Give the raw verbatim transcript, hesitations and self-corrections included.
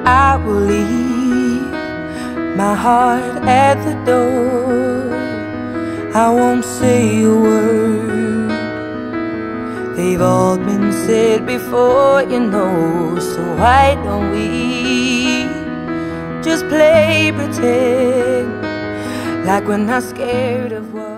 I will leave my heart at the door. I won't say a word. They've all been said before, you know. So why don't we just play pretend, like we're not scared of what